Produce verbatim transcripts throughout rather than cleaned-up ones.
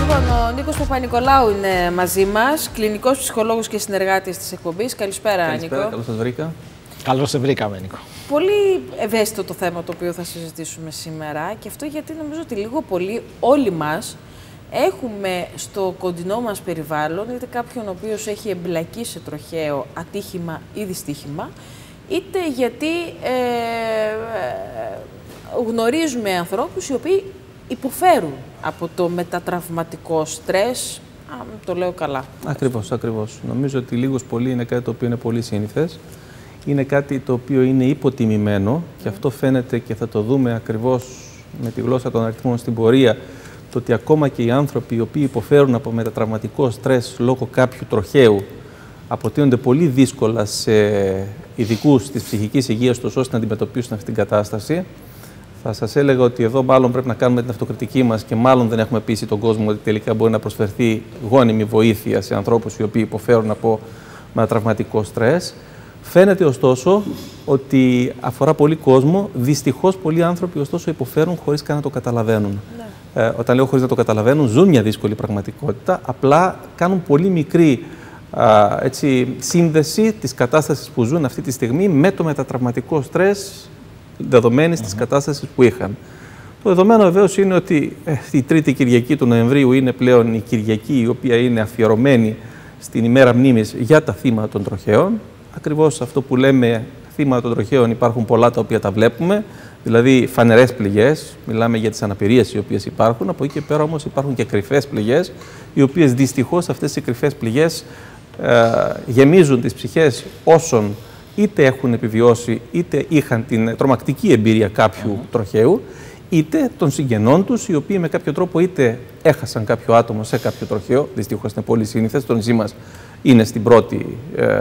Λοιπόν, ο Νίκος Παπα-Νικολάου είναι μαζί μας, κλινικός ψυχολόγος και συνεργάτης της εκπομπής. Καλησπέρα, Καλησπέρα, Νίκο. καλώς σας βρήκα. Καλώς σε βρήκαμε, Νίκο. Πολύ ευαίσθητο το θέμα το οποίο θα συζητήσουμε σήμερα και αυτό γιατί νομίζω ότι λίγο πολύ όλοι μας έχουμε στο κοντινό μας περιβάλλον είτε κάποιον ο οποίος έχει εμπλακεί σε τροχαίο ατύχημα ή δυστύχημα, είτε γιατί ε, ε, γνωρίζουμε ανθρώπους οι οποίοι υποφέρουν από το μετατραυματικό στρες, αν το λέω καλά. Ακριβώς, ακριβώς. Νομίζω ότι λίγος πολύ είναι κάτι το οποίο είναι πολύ σύνηθες. Είναι κάτι το οποίο είναι υποτιμημένο και αυτό φαίνεται και θα το δούμε ακριβώς με τη γλώσσα των αριθμών στην πορεία, το ότι ακόμα και οι άνθρωποι οι οποίοι υποφέρουν από μετατραυματικό στρες λόγω κάποιου τροχαίου αποτείνονται πολύ δύσκολα σε ειδικούς της ψυχικής υγείας τους ώστε να αντιμετωπίσουν αυτή την κατάσταση. Θα σας έλεγα ότι εδώ μάλλον πρέπει να κάνουμε την αυτοκριτική μας και μάλλον δεν έχουμε πείσει τον κόσμο ότι τελικά μπορεί να προσφερθεί γόνιμη βοήθεια σε ανθρώπους οι οποίοι υποφέρουν από μετατραυματικό στρες. Φαίνεται ωστόσο ότι αφορά πολύ κόσμο. Δυστυχώς πολλοί άνθρωποι ωστόσο υποφέρουν χωρίς καν να το καταλαβαίνουν. Ναι. Ε, όταν λέω χωρίς να το καταλαβαίνουν, ζουν μια δύσκολη πραγματικότητα, απλά κάνουν πολύ μικρή α, έτσι, σύνδεση της κατάστασης που ζουν αυτή τη στιγμή με το μετατραυματικό στρες δεδομένης mm-hmm. της κατάστασης που είχαν. Το δεδομένο βεβαίως είναι ότι ε, η τρίτη Κυριακή του Νοεμβρίου είναι πλέον η Κυριακή η οποία είναι αφιερωμένη στην ημέρα μνήμης για τα θύματα των τροχαίων. Ακριβώς αυτό που λέμε θύματα των τροχαίων υπάρχουν πολλά τα οποία τα βλέπουμε, δηλαδή φανερές πληγές, μιλάμε για τις αναπηρίες οι οποίες υπάρχουν, από εκεί και πέρα όμως υπάρχουν και κρυφές πληγές, οι οποίες δυστυχώς αυτές οι κρυφές πληγές ε, γεμίζουν τις ψυχές όσων είτε έχουν επιβιώσει, είτε είχαν την τρομακτική εμπειρία κάποιου mm-hmm. τροχαίου, είτε των συγγενών τους, οι οποίοι με κάποιο τρόπο είτε έχασαν κάποιο άτομο σε κάποιο τροχαίο, δυστυχώς είναι πολύ σύνηθες, το νησί μας είναι στην πρώτη ε,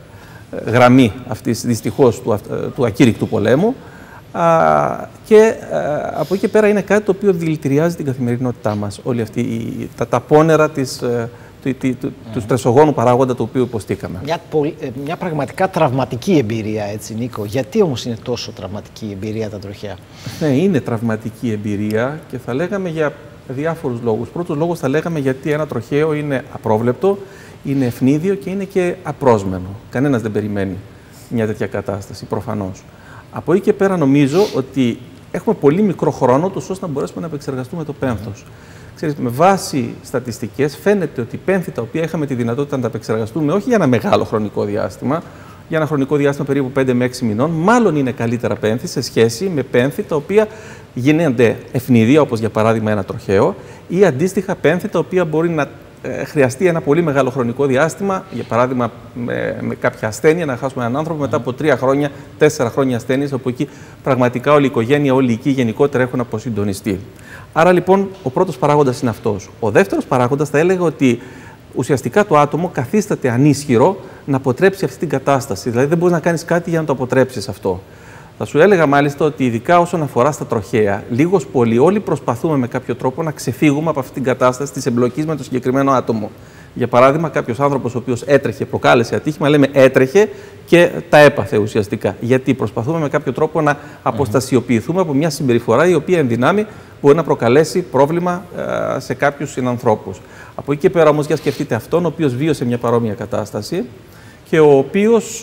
γραμμή αυτής δυστυχώς του, του ακήρυκτου πολέμου α, και α, από εκεί και πέρα είναι κάτι το οποίο δηλητηριάζει την καθημερινότητά μας, όλοι αυτοί οι, τα, τα πόνερα της, του, του, του, mm. του στρεσογόνου παράγοντα το οποίο υποστήκαμε. Μια, μια πραγματικά τραυματική εμπειρία, έτσι, Νίκο. Γιατί όμως είναι τόσο τραυματική η εμπειρία τα τροχαία? Ναι, είναι τραυματική εμπειρία και θα λέγαμε για διάφορους λόγους. Πρώτος λόγος θα λέγαμε γιατί ένα τροχαίο είναι απρόβλεπτο, είναι ευνίδιο και είναι και απρόσμενο. Κανένας δεν περιμένει μια τέτοια κατάσταση, προφανώς. Από εκεί και πέρα νομίζω ότι έχουμε πολύ μικρό χρόνο τους ώστε να μπορέσουμε να επεξεργαστούμε το πένθος. Mm-hmm. Ξέρετε, με βάση στατιστικές φαίνεται ότι οι πένθη τα οποία είχαμε τη δυνατότητα να τα επεξεργαστούμε όχι για ένα μεγάλο χρονικό διάστημα, για ένα χρονικό διάστημα περίπου πέντε με έξι μηνών, μάλλον είναι καλύτερα πένθη σε σχέση με πένθη τα οποία γίνονται ευνίδια, όπως για παράδειγμα ένα τροχαίο, ή αντίστοιχα πένθη τα οποία μπορεί να Ε, χρειαστεί ένα πολύ μεγάλο χρονικό διάστημα, για παράδειγμα με, με κάποια ασθένεια, να χάσουμε έναν άνθρωπο μετά από τρία χρόνια, τέσσερα χρόνια ασθένειας, όπου εκεί πραγματικά όλη η οικογένεια, όλη η οικοί γενικότερα έχουν αποσυντονιστεί. Άρα λοιπόν ο πρώτος παράγοντας είναι αυτός. Ο δεύτερος παράγοντας θα έλεγα ότι ουσιαστικά το άτομο καθίσταται ανίσχυρο να αποτρέψει αυτή την κατάσταση. Δηλαδή δεν μπορείς να κάνεις κάτι για να το αποτρέψεις αυτό. Θα σου έλεγα μάλιστα ότι ειδικά όσον αφορά στα τροχαία, λίγος πολύ όλοι προσπαθούμε με κάποιο τρόπο να ξεφύγουμε από αυτή την κατάσταση της εμπλοκής με το συγκεκριμένο άτομο. Για παράδειγμα, κάποιος άνθρωπος ο οποίος έτρεχε, προκάλεσε ατύχημα, λέμε έτρεχε και τα έπαθε ουσιαστικά. Γιατί προσπαθούμε με κάποιο τρόπο να αποστασιοποιηθούμε από μια συμπεριφορά η οποία εν δυνάμει μπορεί να προκαλέσει πρόβλημα ε, σε κάποιους συνανθρώπους. Από εκεί και πέρα όμως, για σκεφτείτε αυτόν ο οποίος βίωσε μια παρόμοια κατάσταση και ο οποίος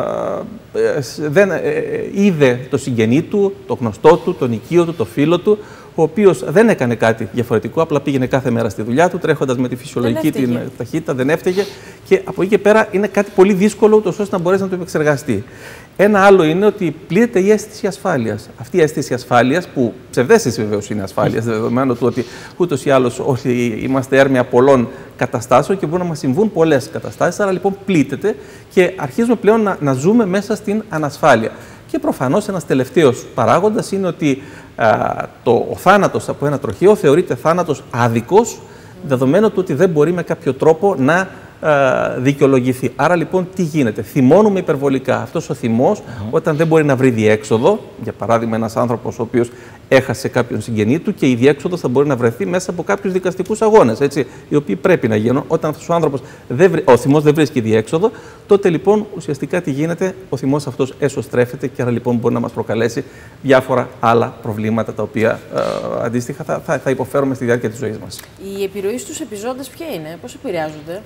ε, δεν, ε, είδε το συγγενή του, το γνωστό του, τον οικείο του, το φίλο του, ο οποίος δεν έκανε κάτι διαφορετικό, απλά πήγαινε κάθε μέρα στη δουλειά του, τρέχοντας με τη φυσιολογική την ταχύτητα, δεν έφταιγε και από εκεί και πέρα είναι κάτι πολύ δύσκολο ούτως ώστε να μπορέσει να το επεξεργαστεί. Ένα άλλο είναι ότι πλήττεται η αίσθηση ασφάλειας. Αυτή η αίσθηση ασφάλειας, που ψευδαίσθηση βεβαίως είναι ασφάλειας, δεδομένου του ότι ούτως ή άλλως όλοι είμαστε έρμεα πολλών καταστάσεων και μπορούν να μας συμβούν πολλές καταστάσεις. Άρα λοιπόν πλήττεται και αρχίζουμε πλέον να, να ζούμε μέσα στην ανασφάλεια. Και προφανώς ένας τελευταίος παράγοντας είναι ότι α, το, ο θάνατος από ένα τροχαίο θεωρείται θάνατος άδικος, δεδομένου του ότι δεν μπορεί με κάποιο τρόπο να δικαιολογηθεί. Άρα λοιπόν τι γίνεται? Θυμώνουμε υπερβολικά. Αυτός ο θυμός, mm-hmm. όταν δεν μπορεί να βρει διέξοδο, για παράδειγμα ένας άνθρωπος ο οποίος έχασε κάποιον συγγενή του και η διέξοδος θα μπορεί να βρεθεί μέσα από κάποιους δικαστικούς αγώνες, έτσι, οι οποίοι πρέπει να γίνουν. Όταν αυτός ο άνθρωπος, δεν βρει, ο θυμός δεν βρίσκει διέξοδο, τότε λοιπόν ουσιαστικά τι γίνεται, ο θυμός αυτός εσωστρέφεται και άρα λοιπόν μπορεί να μας προκαλέσει διάφορα άλλα προβλήματα τα οποία ε, αντίστοιχα θα, θα, θα υποφέρουμε στη διάρκεια της ζωής μας. Η επιρροή στους επιζώντες ποια είναι, πώς επηρεάζονται?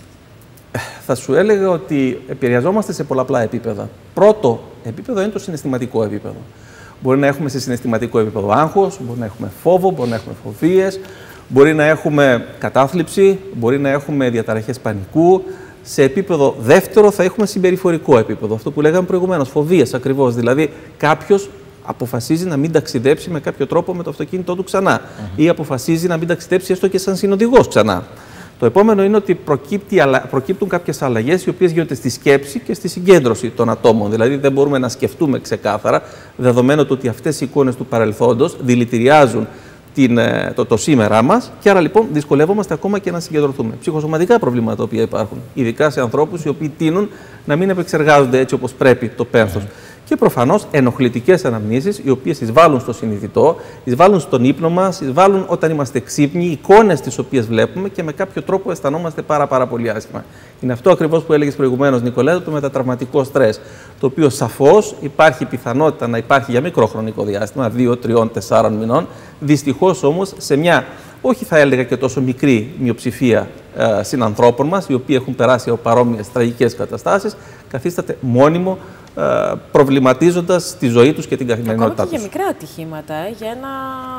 Θα σου έλεγα ότι επηρεαζόμαστε σε πολλαπλά επίπεδα. Πρώτο επίπεδο είναι το συναισθηματικό επίπεδο. Μπορεί να έχουμε σε συναισθηματικό επίπεδο άγχος, μπορεί να έχουμε φόβο, μπορεί να έχουμε φοβίες, μπορεί να έχουμε κατάθλιψη, μπορεί να έχουμε διαταραχές πανικού. Σε επίπεδο δεύτερο θα έχουμε συμπεριφορικό επίπεδο, αυτό που λέγαμε προηγουμένως, φοβίες ακριβώς. Δηλαδή κάποιος αποφασίζει να μην ταξιδέψει με κάποιο τρόπο με το αυτοκίνητό του ξανά uh-huh. ή αποφασίζει να μην ταξιδέψει έστω και σαν συνοδηγός ξανά. Το επόμενο είναι ότι προκύπτει, προκύπτουν κάποιες αλλαγές οι οποίες γίνονται στη σκέψη και στη συγκέντρωση των ατόμων. Δηλαδή, δεν μπορούμε να σκεφτούμε ξεκάθαρα, δεδομένου του ότι αυτές οι εικόνες του παρελθόντος δηλητηριάζουν την, το, το σήμερά μας και άρα λοιπόν δυσκολεύομαστε ακόμα και να συγκεντρωθούμε. Ψυχοσωματικά προβλήματα τα οποία υπάρχουν, ειδικά σε ανθρώπους οι οποίοι τείνουν να μην επεξεργάζονται έτσι όπως πρέπει το πένθος. Mm. Και προφανώς ενοχλητικές αναμνήσεις, οι οποίες εισβάλλουν στο συνειδητό, εισβάλλουν στον ύπνο μας, εισβάλλουν όταν είμαστε ξύπνοι, εικόνες τις οποίες βλέπουμε και με κάποιο τρόπο αισθανόμαστε πάρα, πάρα πολύ άσχημα. Είναι αυτό ακριβώς που έλεγες προηγουμένως, Νικολέτα, το μετατραυματικό στρες. Το οποίο σαφώς υπάρχει πιθανότητα να υπάρχει για μικρό χρονικό διάστημα, δύο, τρία, τέσσερα μηνών. Δυστυχώς όμως σε μια, όχι θα έλεγα και τόσο μικρή μειοψηφία ε, συνανθρώπων μας, οι οποίοι έχουν περάσει από παρόμοιες τραγικές καταστάσεις, καθίσταται μόνιμο, προβληματίζοντας τη ζωή τους και την καθημερινότητά τους. Ακόμα και για μικρά ατυχήματα, για ένα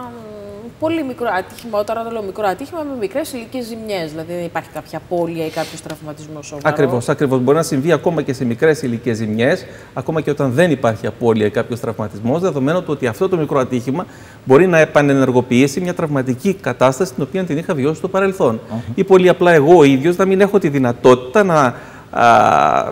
πολύ μικρό ατύχημα, όταν λέω μικρό ατύχημα με μικρές ηλικές ζημιές, δηλαδή δεν υπάρχει κάποια απώλεια ή κάποιος τραυματισμός σοβαρό. Ακριβώς, ακριβώς. Μπορεί να συμβεί ακόμα και σε μικρές ηλικές ζημιές, ακόμα και όταν δεν υπάρχει απώλεια ή κάποιος τραυματισμός, δεδομένου του ότι αυτό το μικρό ατύχημα μπορεί να επανενεργοποιήσει μια τραυματική κατάσταση την οποία την είχα βιώσει στο παρελθόν. Uh-huh. Ή πολύ απλά εγώ ο ίδιος να μην έχω τη δυνατότητα να α,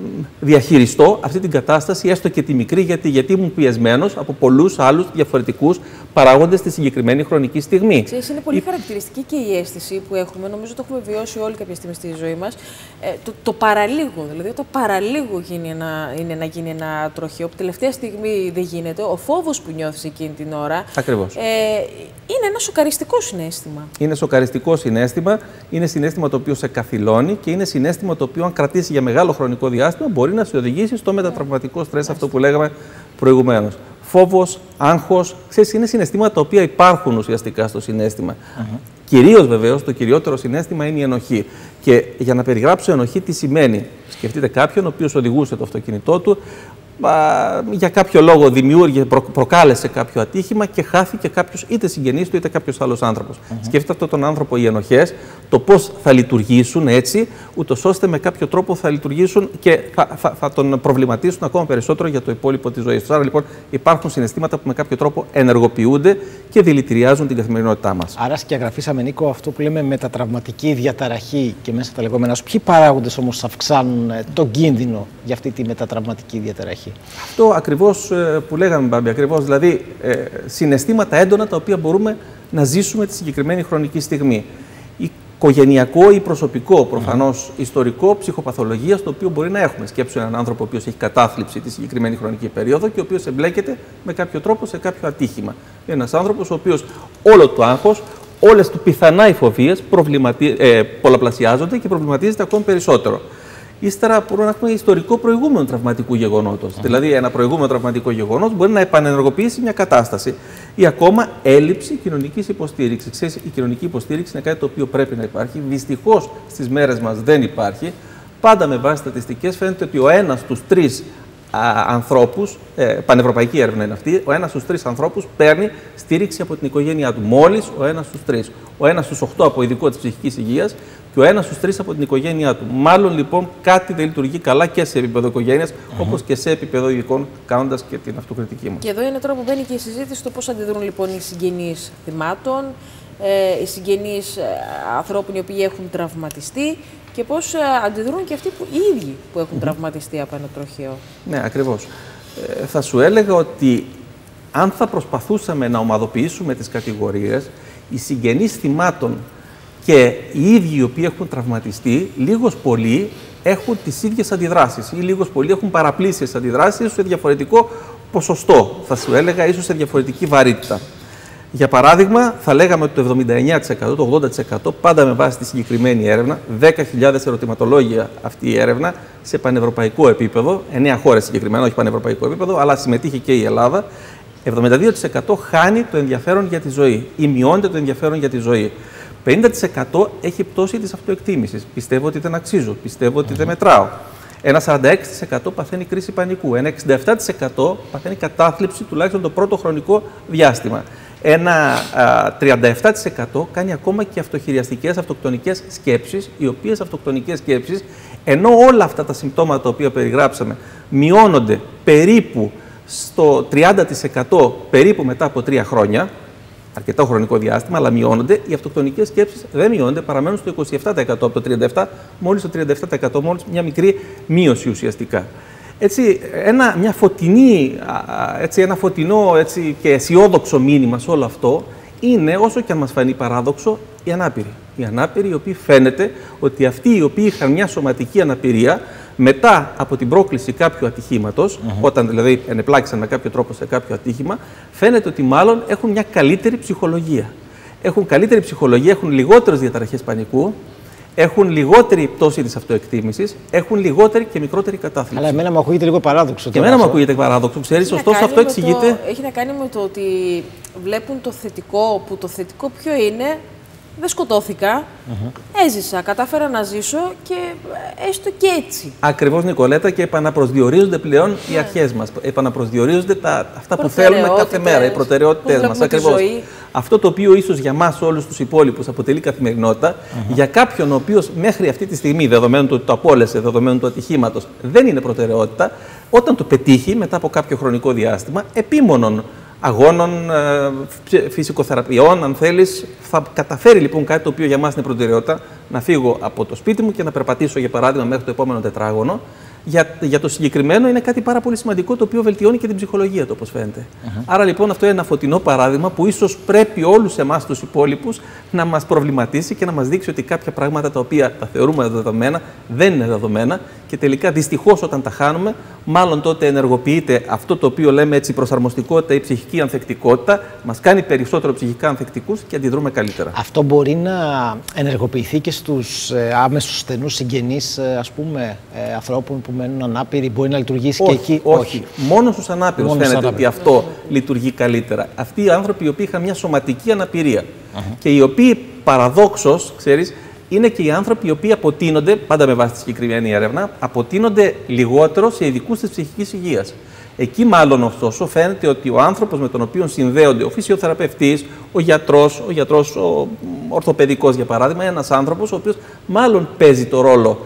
διαχειριστώ αυτή την κατάσταση, έστω και τη μικρή, γιατί, γιατί ήμουν πιεσμένος από πολλούς άλλους διαφορετικούς παράγοντες στη συγκεκριμένη χρονική στιγμή. Ξέρεις, είναι πολύ η... χαρακτηριστική και η αίσθηση που έχουμε, νομίζω το έχουμε βιώσει όλοι κάποια στιγμή στη ζωή μας, ε, το, το παραλίγο, δηλαδή το παραλίγο γίνει ένα, είναι να γίνει ένα τροχαίο, που τελευταία στιγμή δεν γίνεται, ο φόβος που νιώθεις εκείνη την ώρα. Ακριβώς. Ε, είναι ένα σοκαριστικό συναίσθημα. Είναι σοκαριστικό συναίσθημα, είναι συναίσθημα το οποίο σε καθυλώνει και είναι συναίσθημα το οποίο αν κρατήσει για μεγάλο χρονικό διάστημα μπορεί να σε οδηγήσει στο μετατραυματικό στρες, αυτό που λέγαμε προηγουμένως. Φόβος, άγχος, ξέρεις, είναι συναισθήματα τα οποία υπάρχουν ουσιαστικά στο συναίσθημα. Uh-huh. Κυρίως βεβαίως το κυριότερο συναίσθημα είναι η ενοχή. Και για να περιγράψω ενοχή τι σημαίνει, σκεφτείτε κάποιον ο οποίος οδηγούσε το αυτοκίνητό του, α, για κάποιο λόγο δημιούργησε, προ, προκάλεσε κάποιο ατύχημα και χάθηκε κάποιος είτε συγγενής του είτε κάποιος άλλος άνθρωπος. Uh-huh. Σκεφτείτε αυτόν τον άνθρωπο οι ενοχές, το πώς θα λειτουργήσουν έτσι, ούτως ώστε με κάποιο τρόπο θα λειτουργήσουν και θα, θα, θα τον προβληματίσουν ακόμα περισσότερο για το υπόλοιπο της ζωής του. Άρα λοιπόν υπάρχουν συναισθήματα που με κάποιο τρόπο ενεργοποιούνται και δηλητηριάζουν την καθημερινότητά μας. Άρα σκιαγραφίσαμε, Νίκο, αυτό που λέμε μετατραυματική διαταραχή και μέσα τα λεγόμενα. Ποιοι παράγοντες όμως αυξάνουν τον κίνδυνο για αυτή τη μετατραυματική διαταραχή? Αυτό ακριβώς που λέγαμε, Μπάμπη, ακριβώς, δηλαδή ε, συναισθήματα έντονα τα οποία μπορούμε να ζήσουμε τη συγκεκριμένη χρονική στιγμή. Οικογενειακό ή προσωπικό, προφανώς mm. ιστορικό, ψυχοπαθολογία, στο οποίο μπορεί να έχουμε. Σκέψου έναν άνθρωπο ο οποίος έχει κατάθλιψη τη συγκεκριμένη χρονική περίοδο και ο οποίος εμπλέκεται με κάποιο τρόπο σε κάποιο ατύχημα. Ένας άνθρωπος ο οποίος όλο το άγχος, όλες του πιθανά οι φοβίες ε, πολλαπλασιάζονται και προβληματίζεται ακόμη περισσότερο. Ύστερα μπορούμε να έχουμε ιστορικό προηγούμενο τραυματικού γεγονότος. Mm. Δηλαδή, ένα προηγούμενο τραυματικό γεγονός μπορεί να επανενεργοποιήσει μια κατάσταση ή ακόμα έλλειψη κοινωνικής υποστήριξης. Ξέρεις, η κοινωνική υποστήριξη είναι κάτι το οποίο πρέπει να υπάρχει. Δυστυχώς στις μέρες μας δεν υπάρχει. Πάντα με βάση στατιστικές φαίνεται ότι ο ένας στους τρεις ανθρώπους, ε, πανευρωπαϊκή έρευνα είναι αυτή, ο ένας στους τρεις ανθρώπους παίρνει στήριξη από την οικογένειά του. Μόλις ο ένας στους τρεις. Ο ένας στους οχτώ από ειδικό της ψυχικής υγείας και ο ένας στους τρεις από την οικογένειά του. Μάλλον λοιπόν κάτι δεν λειτουργεί καλά και σε επίπεδο οικογένειας, mm-hmm. όπως και σε επίπεδο ειδικών, κάνοντας και την αυτοκριτική μας. Και εδώ είναι τώρα που μπαίνει και η συζήτηση στο πώς αντιδρούν λοιπόν οι συγγενείς θυμάτων, ε, οι συγγενείς ε, ανθρώπων οι οποίοι έχουν τραυματιστεί και πώς ε, αντιδρούν και αυτοί που, οι ίδιοι που έχουν mm-hmm. τραυματιστεί από ένα τροχαίο. Ναι, ακριβώς. Ε, θα σου έλεγα ότι αν θα προσπαθούσαμε να ομαδοποιήσουμε τις κατηγορίες, οι συγγενείς θυμάτων και οι ίδιοι οι οποίοι έχουν τραυματιστεί, λίγος πολύ έχουν τις ίδιες αντιδράσεις ή λίγος πολύ έχουν παραπλήσιες αντιδράσεις σε διαφορετικό ποσοστό, θα σου έλεγα, ίσως σε διαφορετική βαρύτητα. Για παράδειγμα, θα λέγαμε ότι το εβδομήντα εννέα τοις εκατό, το ογδόντα τοις εκατό, πάντα με βάση τη συγκεκριμένη έρευνα, δέκα χιλιάδες ερωτηματολόγια αυτή η έρευνα σε πανευρωπαϊκό επίπεδο, εννέα χώρες συγκεκριμένα, όχι πανευρωπαϊκό επίπεδο, αλλά συμμετείχε και η Ελλάδα, εβδομήντα δύο τοις εκατό χάνει το ενδιαφέρον για τη ζωή ή μειώνεται το ενδιαφέρον για τη ζωή. πενήντα τοις εκατό έχει πτώση της αυτοεκτίμησης. Πιστεύω ότι δεν αξίζω, πιστεύω ότι δεν μετράω. Ένα σαράντα έξι τοις εκατό παθαίνει κρίση πανικού. Ένα εξήντα επτά τοις εκατό παθαίνει κατάθλιψη τουλάχιστον το πρώτο χρονικό διάστημα. Ένα α, τριάντα επτά τοις εκατό κάνει ακόμα και αυτοχειριαστικές αυτοκτονικές σκέψεις, οι οποίες αυτοκτονικές σκέψεις, ενώ όλα αυτά τα συμπτώματα τα οποία περιγράψαμε μειώνονται περίπου στο τριάντα τοις εκατό περίπου μετά από τρία χρόνια, αρκετό χρονικό διάστημα, αλλά μειώνονται, οι αυτοκτονικές σκέψεις δεν μειώνονται, παραμένουν στο είκοσι επτά τοις εκατό από το τριάντα επτά τοις εκατό, μόλις το τριάντα επτά τοις εκατό, μόλις μια μικρή μείωση ουσιαστικά. Έτσι, ένα, μια φωτεινή, έτσι, ένα φωτεινό έτσι, και αισιόδοξο μήνυμα σε όλο αυτό είναι, όσο και αν μας φανεί παράδοξο, οι ανάπηροι. Οι ανάπηροι, οι οποίοι φαίνεται ότι αυτοί οι οποίοι είχαν μια σωματική αναπηρία μετά από την πρόκληση κάποιου ατυχήματος, mm-hmm. όταν δηλαδή ενεπλάκησαν με κάποιο τρόπο σε κάποιο ατύχημα, φαίνεται ότι μάλλον έχουν μια καλύτερη ψυχολογία. Έχουν καλύτερη ψυχολογία, έχουν λιγότερες διαταραχές πανικού, έχουν λιγότερη πτώση της αυτοεκτίμησης, έχουν λιγότερη και μικρότερη κατάθλιψη. Αλλά εμένα μου ακούγεται λίγο παράδοξο. Και εμένα μου ακούγεται παράδοξο, ξέρεις, ωστόσο αυτό εξηγείται. Το, έχει να κάνει με το ότι βλέπουν το θετικό, που το θετικό ποιο είναι. Δεν σκοτώθηκα, mm-hmm. έζησα, κατάφερα να ζήσω και έστω και έτσι. Ακριβώς, Νικολέτα, και επαναπροσδιορίζονται πλέον yeah. οι αρχές μας. Επαναπροσδιορίζονται τα, αυτά που θέλουμε κάθε μέρα, οι προτεραιότητες μας. Ακριβώς. Αυτό το οποίο ίσως για μας όλους τους υπόλοιπους αποτελεί καθημερινότητα, mm-hmm. για κάποιον ο οποίος μέχρι αυτή τη στιγμή, δεδομένου του ότι το απόλυσε, δεδομένου του ατυχήματος, δεν είναι προτεραιότητα, όταν το πετύχει μετά από κάποιο χρονικό διάστημα, επίμονον αγώνων, φυσικοθεραπείων, αν θέλεις, θα καταφέρει λοιπόν κάτι το οποίο για μας είναι προτεραιότητα, να φύγω από το σπίτι μου και να περπατήσω, για παράδειγμα, μέχρι το επόμενο τετράγωνο. Για, για το συγκεκριμένο είναι κάτι πάρα πολύ σημαντικό, το οποίο βελτιώνει και την ψυχολογία του, όπως φαίνεται. Uh-huh. Άρα λοιπόν αυτό είναι ένα φωτεινό παράδειγμα που ίσως πρέπει όλους εμάς τους υπόλοιπους να μας προβληματίσει και να μας δείξει ότι κάποια πράγματα τα οποία τα θεωρούμε δεδομένα δεν είναι δεδομένα και τελικά δυστυχώς όταν τα χάνουμε, μάλλον τότε ενεργοποιείται αυτό το οποίο λέμε έτσι προσαρμοστικότητα ή ψυχική ανθεκτικότητα, μας κάνει περισσότερο ψυχικά ανθεκτικούς και αντιδρούμε καλύτερα. Αυτό μπορεί να ενεργοποιηθεί και στους ε, άμεσους στενούς συγγενείς, ε, ας πούμε, ε, ανθρώπων που μένουν ανάπηροι, μπορεί να λειτουργήσει όχι, και εκεί. Όχι, όχι. Μόνο στους ανάπηρους φαίνεται ανάπηρους. ότι αυτό λειτουργεί καλύτερα. Αυτοί οι άνθρωποι οι οποίοι είχαν μια σωματική αναπηρία uh-huh. και οι οποίοι παραδόξως, ξέρεις, είναι και οι άνθρωποι οι οποίοι αποτείνονται, πάντα με βάση τη συγκεκριμένη έρευνα, αποτείνονται λιγότερο σε ειδικούς της ψυχικής υγείας. Εκεί μάλλον ωστόσο φαίνεται ότι ο άνθρωπος με τον οποίο συνδέονται ο φυσιοθεραπευτής, ο γιατρός, ο γιατρός ο ορθοπαιδικός για παράδειγμα, είναι ένας άνθρωπος ο οποίος μάλλον παίζει το ρόλο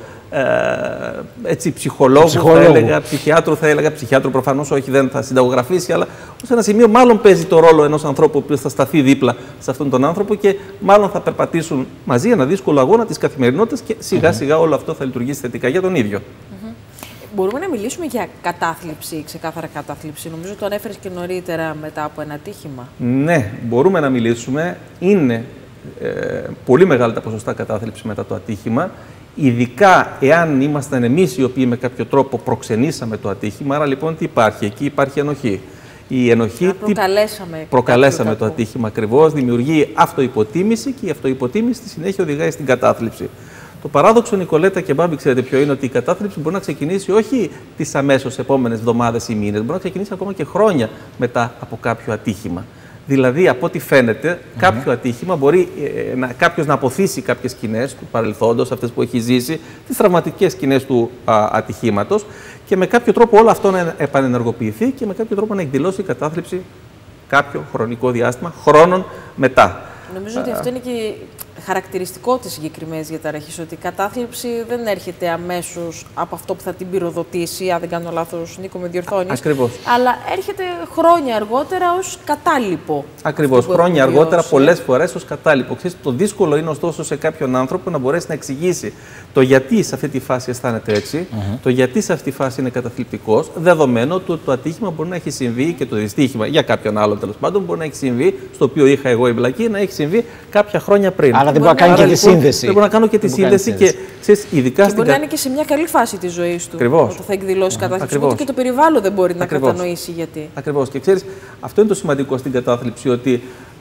Ε, έτσι, ψυχολόγου, θα έλεγα, ψυχιάτρου, θα έλεγα, ψυχιάτρου προφανώς όχι, δεν θα συνταγογραφήσει, αλλά ως ένα σημείο μάλλον παίζει το ρόλο ενός ανθρώπου που θα σταθεί δίπλα σε αυτόν τον άνθρωπο και μάλλον θα περπατήσουν μαζί ένα δύσκολο αγώνα της καθημερινότητας και σιγά mm-hmm. σιγά όλο αυτό θα λειτουργήσει θετικά για τον ίδιο. Mm-hmm. Μπορούμε να μιλήσουμε για κατάθλιψη, ξεκάθαρα κατάθλιψη. Νομίζω το ανέφερες και νωρίτερα μετά από ένα ατύχημα. Ναι, μπορούμε να μιλήσουμε. Είναι ε, πολύ μεγάλα τα ποσοστά κατάθλιψη μετά το ατύχημα. Ειδικά εάν ήμασταν εμείς οι οποίοι με κάποιο τρόπο προξενήσαμε το ατύχημα, άρα λοιπόν τι υπάρχει, εκεί υπάρχει ενοχή. Η ενοχή. Να προκαλέσαμε, τι... προκαλέσαμε το ατύχημα ακριβώς, δημιουργεί αυτοϋποτίμηση και η αυτοϋποτίμηση στη συνέχεια οδηγάει στην κατάθλιψη. Το παράδοξο, Νικολέτα και Μπάμπη, ξέρετε ποιο είναι, ότι η κατάθλιψη μπορεί να ξεκινήσει όχι τις αμέσως επόμενες εβδομάδες ή μήνες, μπορεί να ξεκινήσει ακόμα και χρόνια μετά από κάποιο ατύχημα. Δηλαδή, από ό,τι φαίνεται, mm-hmm. κάποιο ατύχημα μπορεί ε, να, κάποιος να αποθήσει κάποιες σκηνές του παρελθόντος, αυτές που έχει ζήσει, τις τραυματικές σκηνές του α, ατυχήματος και με κάποιο τρόπο όλο αυτό να επανενεργοποιηθεί και με κάποιο τρόπο να εκδηλώσει η κατάθλιψη κάποιο χρονικό διάστημα, χρόνων μετά. Νομίζω ότι αυτό είναι και χαρακτηριστικό της συγκεκριμένης διαταραχής, ότι η κατάθλιψη δεν έρχεται αμέσως από αυτό που θα την πυροδοτήσει, αν δεν κάνω λάθος, Νίκο, με διορθώνεις. Ακριβώς. Αλλά έρχεται χρόνια αργότερα ως κατάλοιπο. Ακριβώς. Χρόνια αργότερα, πολλές φορές ως κατάλοιπο. Ξέρεις, το δύσκολο είναι ωστόσο σε κάποιον άνθρωπο να μπορέσει να εξηγήσει το γιατί σε αυτή τη φάση αισθάνεται έτσι, mm-hmm. το γιατί σε αυτή τη φάση είναι καταθλιπτικός, δεδομένου ότι το, το ατύχημα μπορεί να έχει συμβεί και το δυστύχημα για κάποιον άλλον τέλος πάντων μπορεί να έχει συμβεί, στο οποίο είχα εγώ εμπλακεί, να έχει συμβεί κάποια χρόνια πριν. Άρα δεν μπορεί να κάνει και τη σύνδεση. Δεν μπορεί να κάνω και τη σύνδεση και ξέρεις, ειδικά και στην μπορεί κα... να είναι και σε μια καλή φάση της ζωής του. Ακριβώς. Όταν θα εκδηλώσει κατάθλιψη. Ακριβώς. Ούτε και το περιβάλλον δεν μπορεί να Ακριβώς. κατανοήσει γιατί. Ακριβώς. Και ξέρεις, αυτό είναι το σημαντικό στην κατάθλιψη, ότι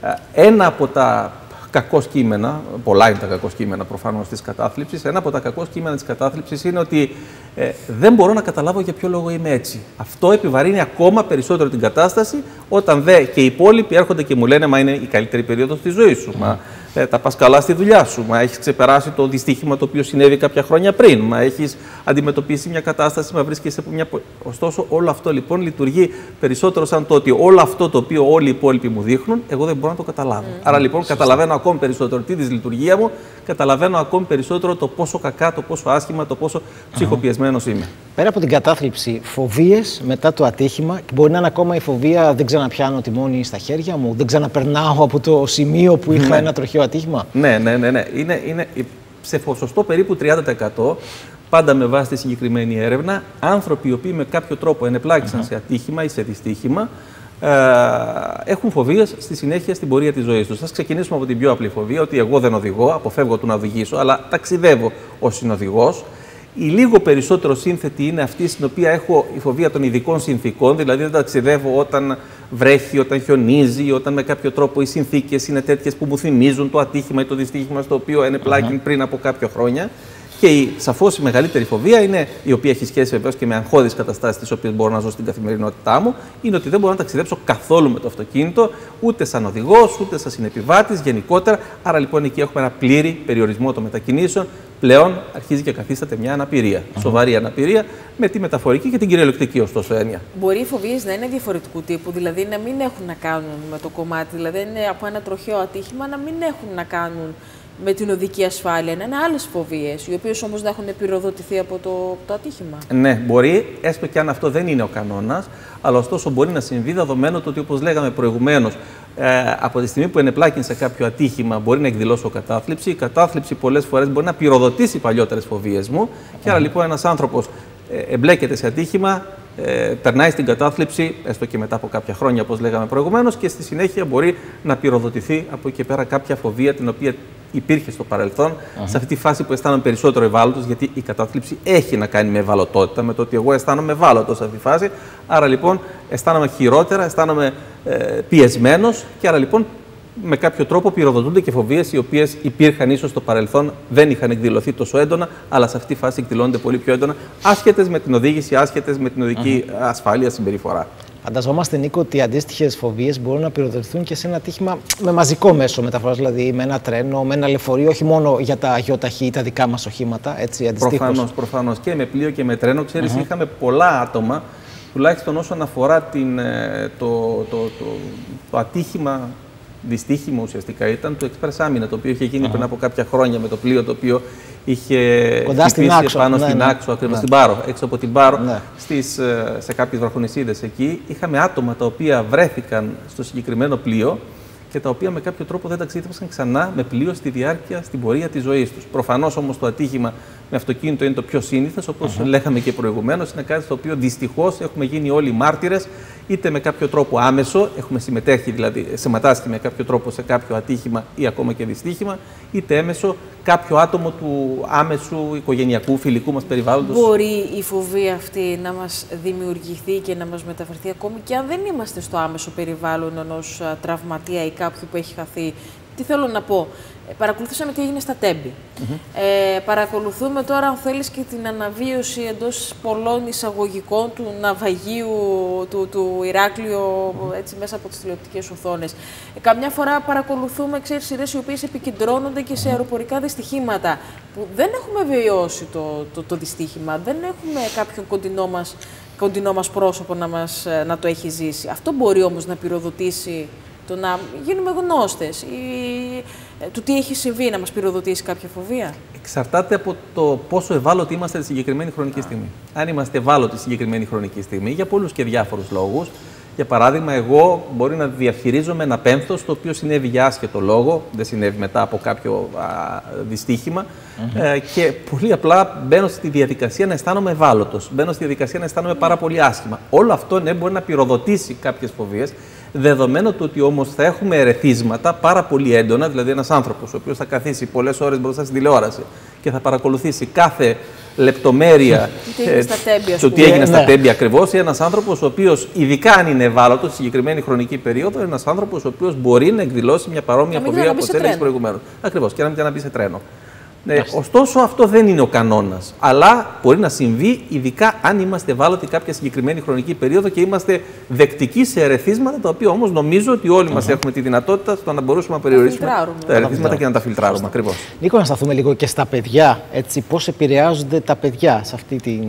ένα από τα κακό κείμενα, πολλά είναι τα κακό κείμενα προφανώς της κατάθλιψης, ένα από τα κακό κείμενα της κατάθλιψης είναι ότι ε, δεν μπορώ να καταλάβω για ποιο λόγο είμαι έτσι. Αυτό επιβαρύνει ακόμα περισσότερο την κατάσταση, όταν δε και οι υπόλοιποι έρχονται και μου λένε «Μα είναι η καλύτερη περίοδος της ζωής σου». Μα ε, τα πας καλά στη δουλειά σου. Μα έχεις ξεπεράσει το δυστύχημα το οποίο συνέβη κάποια χρόνια πριν. Μα έχεις αντιμετωπίσει μια κατάσταση, μα βρίσκεσαι από μια. Ωστόσο, όλο αυτό λοιπόν λειτουργεί περισσότερο σαν το ότι όλο αυτό το οποίο όλοι οι υπόλοιποι μου δείχνουν, εγώ δεν μπορώ να το καταλάβω. Mm. Άρα λοιπόν καταλαβαίνω ακόμη περισσότερο τη δυσλειτουργία μου, καταλαβαίνω ακόμη περισσότερο το πόσο κακά, το πόσο άσχημα, το πόσο ψυχοπιεσμένος είμαι. Πέρα από την κατάθλιψη, φοβίες μετά το ατύχημα, και μπορεί να είναι ακόμα η φοβία «δεν ξαναπιάνω τιμόνι στα χέρια μου», «δεν ξαναπερνάω από το σημείο που είχα ναι. ένα τροχαίο ατύχημα». Ναι, ναι, ναι. ναι. Είναι, είναι σε ποσοστό περίπου τριάντα τοις εκατό, πάντα με βάση τη συγκεκριμένη έρευνα, άνθρωποι οι οποίοι με κάποιο τρόπο ενεπλάκησαν uh-huh. σε ατύχημα ή σε δυστύχημα, ε, έχουν φοβίες στη συνέχεια στην πορεία της ζωής τους. Θα ξεκινήσουμε από την πιο απλή φοβία, ότι εγώ δεν οδηγώ, αποφεύγω του να οδηγήσω, αλλά ταξιδεύω ως συνοδηγός. Η λίγο περισσότερο σύνθετη είναι αυτή στην οποία έχω η φοβία των ειδικών συνθήκων, δηλαδή δεν ταξιδεύω όταν βρέχει, όταν χιονίζει, όταν με κάποιο τρόπο οι συνθήκες είναι τέτοιες που μου θυμίζουν το ατύχημα ή το δυστύχημα στο οποίο ενεπλάκην uh-huh. πριν από κάποια χρόνια. Και η σαφώς η μεγαλύτερη φοβία, είναι, η οποία έχει σχέση βεβαίως και με αγχώδεις καταστάσεις τις οποίες μπορώ να ζω στην καθημερινότητά μου, είναι ότι δεν μπορώ να ταξιδέψω καθόλου με το αυτοκίνητο, ούτε σαν οδηγός, ούτε σαν συνεπιβάτης γενικότερα. Άρα λοιπόν εκεί έχουμε ένα πλήρη περιορισμό των μετακινήσεων. Πλέον αρχίζει και καθίσταται μια αναπηρία. Uh-huh. Σοβαρή αναπηρία, με τη μεταφορική και την κυριολεκτική ωστόσο έννοια. Μπορεί οι φοβίες να είναι διαφορετικού τύπου, δηλαδή να μην έχουν να κάνουν με το κομμάτι, δηλαδή είναι από ένα τροχαίο ατύχημα να μην έχουν να κάνουν με την οδική ασφάλεια, να είναι άλλες φοβίες, οι οποίες όμως να έχουν πυροδοτηθεί από το, το ατύχημα. Ναι, μπορεί, έστω και αν αυτό δεν είναι ο κανόνας, αλλά ωστόσο μπορεί να συμβεί, δεδομένου το ότι, όπως λέγαμε προηγουμένως, ε, από τη στιγμή που ενεπλάκην σε κάποιο ατύχημα μπορεί να εκδηλώσω κατάθλιψη. Η κατάθλιψη πολλές φορές μπορεί να πυροδοτήσει παλιότερες φοβίες μου. Mm. Και άρα λοιπόν ένας άνθρωπος ε, εμπλέκεται σε ατύχημα, ε, περνάει στην κατάθλιψη, έστω και μετά από κάποια χρόνια, όπως λέγαμε προηγουμένως, και στη συνέχεια μπορεί να πυροδοτηθεί από εκεί και πέρα κάποια φοβία την οποία υπήρχε στο παρελθόν, uh-huh. σε αυτή τη φάση που αισθάνομαι περισσότερο ευάλωτος, γιατί η κατάθλιψη έχει να κάνει με ευαλωτότητα, με το ότι εγώ αισθάνομαι ευάλωτος σε αυτή τη φάση. Άρα λοιπόν αισθάνομαι χειρότερα, αισθάνομαι ε, πιεσμένος, και άρα λοιπόν με κάποιο τρόπο πυροδοτούνται και φοβίες οι οποίες υπήρχαν ίσως στο παρελθόν, δεν είχαν εκδηλωθεί τόσο έντονα, αλλά σε αυτή τη φάση εκδηλώνονται πολύ πιο έντονα, άσχετες με την οδήγηση, άσχετες με την οδική uh-huh. ασφάλεια συμπεριφορά. Φανταζόμαστε, Νίκο, ότι αντίστοιχες φοβίες μπορούν να πυροδοτηθούν και σε ένα ατύχημα με μαζικό μέσο μεταφοράς, δηλαδή με ένα τρένο, με ένα λεωφορείο, όχι μόνο για τα αγιοταχή ή τα δικά μας οχήματα. Έτσι, αντιστοίχως. Προφανώς, προφανώς. Και με πλοίο και με τρένο. Ξέρεις, uh-huh. είχαμε πολλά άτομα, τουλάχιστον όσον αφορά την, το, το, το, το, το ατύχημα, δυστύχημα ουσιαστικά ήταν το Express Άμυνα, το οποίο είχε γίνει uh-huh. πριν από κάποια χρόνια με το πλοίο το οποίο είχε χτυπήσει πάνω ναι, στην ναι. Άξο, ακριβώς ναι. στην Πάρο, έξω από την Πάρο, ναι. στις, σε κάποιες βραχονισίδες εκεί. Είχαμε άτομα τα οποία βρέθηκαν στο συγκεκριμένο πλοίο και τα οποία με κάποιο τρόπο δεν ταξίδευσαν ξανά με πλοίο στη διάρκεια, στην πορεία της ζωής τους. Προφανώς όμως το ατύχημα με αυτοκίνητο είναι το πιο σύνηθες, όπως uh-huh. λέγαμε και προηγουμένως. Είναι κάτι στο οποίο δυστυχώς έχουμε γίνει όλοι μάρτυρες, είτε με κάποιο τρόπο άμεσο, έχουμε συμμετέχει δηλαδή, συμμετάσχει με κάποιο τρόπο σε κάποιο ατύχημα ή ακόμα και δυστύχημα, είτε έμεσο κάποιο άτομο του άμεσου οικογενειακού, φιλικού μας περιβάλλοντος. Μπορεί η φοβία αυτή να μας δημιουργηθεί και να μας μεταφερθεί ακόμη και αν δεν είμαστε στο άμεσο περιβάλλον ενός τραυματία ή κάποιου που έχει χαθεί. Τι θέλω να πω. Παρακολουθήσαμε τι έγινε στα Τέμπη. Mm-hmm. ε, παρακολουθούμε τώρα, αν θέλεις, και την αναβίωση εντός πολλών εισαγωγικών του ναυαγίου του, του Ηράκλειο, mm-hmm. έτσι, μέσα από τις τηλεοπτικές οθόνες. Ε, καμιά φορά παρακολουθούμε, ξέρεις, σειρές οι οποίες επικεντρώνονται και σε αεροπορικά δυστυχήματα, που δεν έχουμε βιώσει το, το, το δυστύχημα, δεν έχουμε κάποιον κοντινό μας, κοντινό μας πρόσωπο να, μας, να το έχει ζήσει. Αυτό μπορεί όμως να πυροδοτήσει το να γίνουμε γνώστες ή του τι έχει συμβεί, να μας πυροδοτήσει κάποια φοβία. Εξαρτάται από το πόσο ευάλωτοι είμαστε τη συγκεκριμένη χρονική Α. στιγμή. Αν είμαστε ευάλωτοι στη συγκεκριμένη χρονική στιγμή, για πολλούς και διάφορους λόγους. Για παράδειγμα, εγώ μπορεί να διαχειρίζομαι ένα πένθος το οποίο συνέβη για άσχετο λόγο, δεν συνέβη μετά από κάποιο α, δυστύχημα. Mm-hmm. ε, και πολύ απλά μπαίνω στη διαδικασία να αισθάνομαι ευάλωτος. Μπαίνω στη διαδικασία να αισθάνομαι πάρα πολύ άσχημα. Όλο αυτό ναι, μπορεί να πυροδοτήσει κάποιες φοβίες. Δεδομένου του ότι όμως θα έχουμε ερεθίσματα πάρα πολύ έντονα, δηλαδή ένας άνθρωπος ο οποίος θα καθίσει πολλές ώρες μπροστά στην τηλεόραση και θα παρακολουθήσει κάθε λεπτομέρεια το τι έγινε στα τέμπη ακριβώς. Ένας άνθρωπος ο οποίος, ειδικά αν είναι ευάλωτος στη συγκεκριμένη χρονική περίοδο, είναι ένας άνθρωπος ο οποίος μπορεί να εκδηλώσει μια παρόμοια φοβία όπως έλεγες προηγουμένως. Ακριβώς, και να μην να μπει σε τρένο. Ναι, ωστόσο, αυτό δεν είναι ο κανόνας. Αλλά μπορεί να συμβεί, ειδικά αν είμαστε ευάλωτοι κάποια συγκεκριμένη χρονική περίοδο και είμαστε δεκτικοί σε ερεθίσματα, τα οποία όμως νομίζω ότι όλοι uh-huh. μας έχουμε τη δυνατότητα στο να μπορούσαμε να περιορίσουμε τα ερεθίσματα και να τα φιλτράρουμε. Ακριβώς. Νίκο, να σταθούμε λίγο και στα παιδιά. Έτσι, πώς επηρεάζονται τα παιδιά σε αυτή την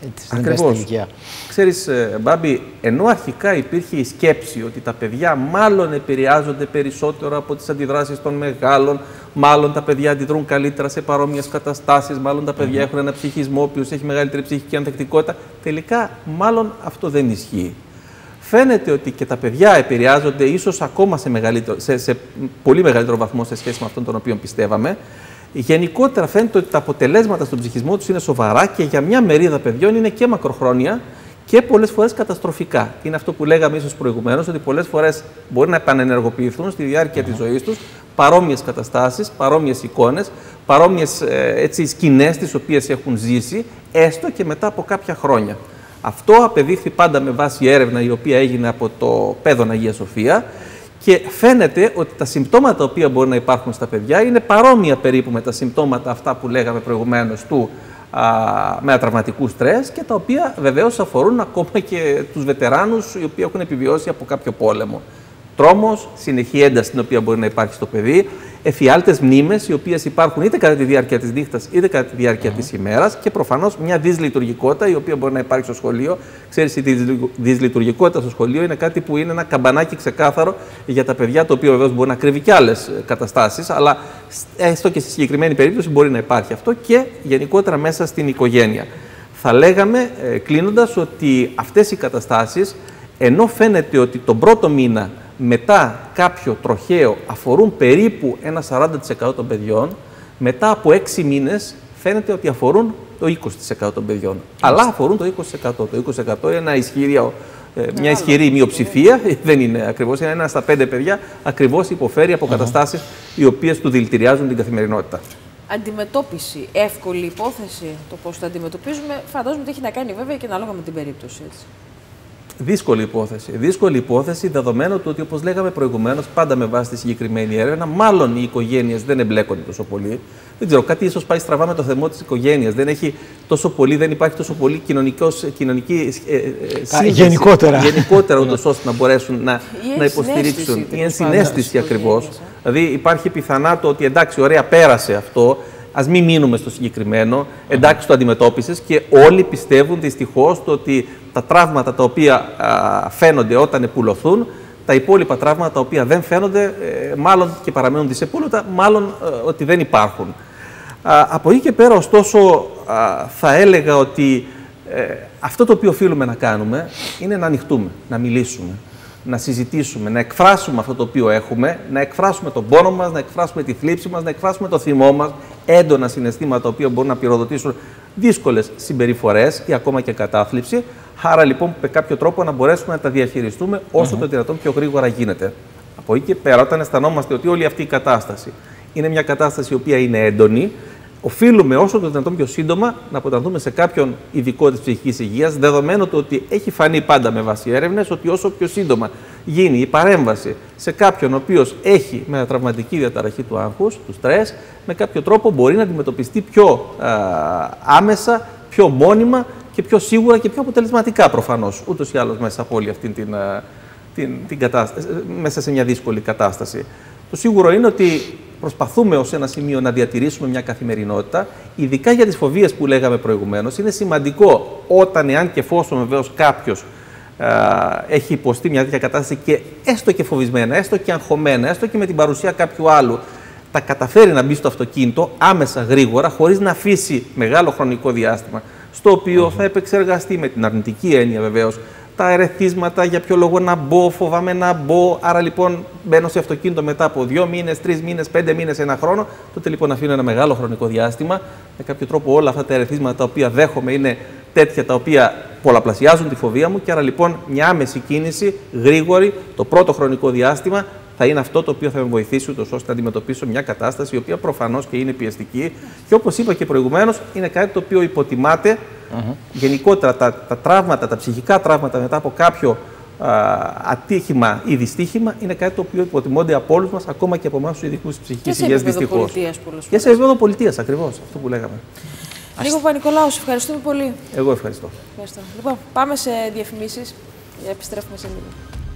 ηλικία. Ξέρεις, Μπάμπη, ενώ αρχικά υπήρχε η σκέψη ότι τα παιδιά μάλλον επηρεάζονται περισσότερο από τις αντιδράσεις των μεγάλων, μάλλον τα παιδιά αντιδρούν καλύτερα σε παρόμοιες καταστάσεις, μάλλον τα παιδιά mm-hmm. έχουν ένα ψυχισμό ο οποίος έχει μεγαλύτερη ψυχική ανθεκτικότητα. Τελικά, μάλλον αυτό δεν ισχύει. Φαίνεται ότι και τα παιδιά επηρεάζονται ίσως ακόμα σε, σε, σε πολύ μεγαλύτερο βαθμό σε σχέση με αυτόν τον οποίο πιστεύαμε. Γενικότερα φαίνεται ότι τα αποτελέσματα στον ψυχισμό τους είναι σοβαρά και για μια μερίδα παιδιών είναι και μακροχρόνια και πολλές φορές καταστροφικά. Είναι αυτό που λέγαμε ίσως προηγουμένως, ότι πολλές φορές μπορεί να επανενεργοποιηθούν στη διάρκεια mm-hmm. της ζωής τους παρόμοιες καταστάσεις, παρόμοιες εικόνες, παρόμοιες έτσι, σκηνές τις οποίες έχουν ζήσει, έστω και μετά από κάποια χρόνια. Αυτό απεδείχθη πάντα με βάση έρευνα η οποία έγινε από το Παιδόν Αγία Σοφία και φαίνεται ότι τα συμπτώματα τα οποία μπορεί να υπάρχουν στα παιδιά είναι παρόμοια περίπου με τα συμπτώματα αυτά που λέγαμε προηγουμένως του μετατραυματικού στρες και τα οποία βεβαίως αφορούν ακόμα και τους βετεράνους οι οποίοι έχουν επιβιώσει από κάποιο πόλεμο. Τρόμος, συνεχή ένταση την οποία μπορεί να υπάρχει στο παιδί, εφιάλτες μνήμες οι οποίες υπάρχουν είτε κατά τη διάρκεια της νύχτας είτε κατά τη διάρκεια mm. της ημέρας και προφανώς μια δυσλειτουργικότητα η οποία μπορεί να υπάρχει στο σχολείο. Ξέρεις, η δυσλειτουργικότητα στο σχολείο είναι κάτι που είναι ένα καμπανάκι ξεκάθαρο για τα παιδιά, το οποίο βεβαίως μπορεί να κρύβει και άλλες καταστάσεις, αλλά έστω και στη συγκεκριμένη περίπτωση μπορεί να υπάρχει αυτό και γενικότερα μέσα στην οικογένεια. Θα λέγαμε, κλείνοντας, ότι αυτές οι καταστάσεις, ενώ φαίνεται ότι τον πρώτο μήνα μετά κάποιο τροχαίο αφορούν περίπου ένα σαράντα τοις εκατό των παιδιών, μετά από έξι μήνες φαίνεται ότι αφορούν το είκοσι τοις εκατό των παιδιών. Αλλά αφορούν το είκοσι τοις εκατό. Το είκοσι τοις εκατό είναι ένα ισχυρό, μια ισχυρή μειοψηφία, δεν είναι ακριβώς, είναι ένα στα πέντε παιδιά ακριβώς υποφέρει από καταστάσεις οι οποίες του δηλητηριάζουν την καθημερινότητα. Αντιμετώπιση, εύκολη υπόθεση το πώς το αντιμετωπίζουμε, φαντάζομαι ότι έχει να κάνει βέβαια και ανάλογα με την περίπτωση. Έτσι. Δύσκολη υπόθεση. Δύσκολη υπόθεση, δεδομένου του ότι, όπως λέγαμε προηγουμένως, πάντα με βάση τη συγκεκριμένη έρευνα, μάλλον οι οικογένειες δεν εμπλέκονται τόσο πολύ. Δεν ξέρω, κάτι ίσως πάει στραβά με το θεμό της οικογένειας. Δεν έχει τόσο πολύ, δεν υπάρχει τόσο πολύ κοινωνική ε, σύνδεση. Γενικότερα. Γενικότερα, ούτως ώστε να μπορέσουν να, να υποστηρίξουν. Η ενσυναίσθηση ακριβώς. Δηλαδή, υπάρχει πιθανά το ότι εντάξει, ωραία, πέρασε αυτό. Ας μην μείνουμε στο συγκεκριμένο, εντάξει το αντιμετώπισες και όλοι πιστεύουν δυστυχώς το ότι τα τραύματα τα οποία α, φαίνονται όταν επουλωθούν, τα υπόλοιπα τραύματα τα οποία δεν φαίνονται, ε, μάλλον και παραμένουν δυσεπούλωτα, μάλλον ε, ότι δεν υπάρχουν. Α, από εκεί και πέρα, ωστόσο, α, θα έλεγα ότι ε, αυτό το οποίο οφείλουμε να κάνουμε είναι να ανοιχτούμε, να μιλήσουμε, να συζητήσουμε, να εκφράσουμε αυτό το οποίο έχουμε, να εκφράσουμε τον πόνο μας, να εκφράσουμε τη θλίψη μας, να εκφράσουμε το θυμό μας, έντονα συναισθήματα τα οποία μπορούν να πυροδοτήσουν δύσκολες συμπεριφορές ή ακόμα και κατάθλιψη. Άρα λοιπόν με κάποιο τρόπο να μπορέσουμε να τα διαχειριστούμε όσο mm-hmm. το δυνατόν πιο γρήγορα γίνεται. Από εκεί και πέρα, όταν αισθανόμαστε ότι όλη αυτή η κατάσταση είναι μια κατάσταση η οποία είναι έντονη, οφείλουμε όσο το δυνατόν πιο σύντομα να αποτανθούμε σε κάποιον ειδικό της ψυχικής υγείας, δεδομένου το ότι έχει φανεί πάντα με βάση έρευνες ότι όσο πιο σύντομα γίνει η παρέμβαση σε κάποιον ο οποίος έχει μετατραυματική διαταραχή του άγχους, του στρες, με κάποιο τρόπο μπορεί να αντιμετωπιστεί πιο α, άμεσα, πιο μόνιμα και πιο σίγουρα και πιο αποτελεσματικά προφανώς, ούτως ή άλλως μέσα από όλη αυτή την, την, την κατάσταση, μέσα σε μια δύσκολη κατάσταση. Το σίγουρο είναι ότι προσπαθούμε ως ένα σημείο να διατηρήσουμε μια καθημερινότητα, ειδικά για τις φοβίες που λέγαμε προηγουμένως. Είναι σημαντικό όταν, εάν και εφόσον βεβαίως κάποιος α, έχει υποστεί μια τέτοια κατάσταση και έστω και φοβισμένα, έστω και αγχωμένα, έστω και με την παρουσία κάποιου άλλου, τα καταφέρει να μπει στο αυτοκίνητο άμεσα, γρήγορα, χωρίς να αφήσει μεγάλο χρονικό διάστημα, στο οποίο mm-hmm. θα επεξεργαστεί με την αρνητική έννοια βεβαίως τα ερεθίσματα, για ποιο λόγο να μπω, φοβάμαι να μπω. Άρα λοιπόν μπαίνω σε αυτοκίνητο μετά από δύο μήνες, τρεις μήνες, πέντε μήνες, ένα χρόνο. Τότε λοιπόν αφήνω ένα μεγάλο χρονικό διάστημα. Με κάποιο τρόπο όλα αυτά τα ερεθίσματα τα οποία δέχομαι είναι τέτοια τα οποία πολλαπλασιάζουν τη φοβία μου. Και άρα λοιπόν μια άμεση κίνηση, γρήγορη, το πρώτο χρονικό διάστημα, θα είναι αυτό το οποίο θα με βοηθήσει ούτως ώστε να αντιμετωπίσω μια κατάσταση η οποία προφανώς και είναι πιεστική και όπως είπα και προηγουμένως είναι κάτι το οποίο υποτιμάται. Mm-hmm. Γενικότερα τα, τα τραύματα, τα ψυχικά τραύματα μετά από κάποιο α, ατύχημα ή δυστύχημα είναι κάτι το οποίο υποτιμώνται από όλους μας, ακόμα και από εμάς τους ειδικούς της ψυχικής υγείας, δυστυχώς. Και σε επίπεδο πολιτείας, ακριβώς, αυτό που λέγαμε. Νίκο Παπα-Νικολάου, σε ευχαριστούμε πολύ. Εγώ ευχαριστώ. Ευχαριστώ. Λοιπόν, πάμε σε διαφημίσεις. Επιστρέφουμε σε λίγο.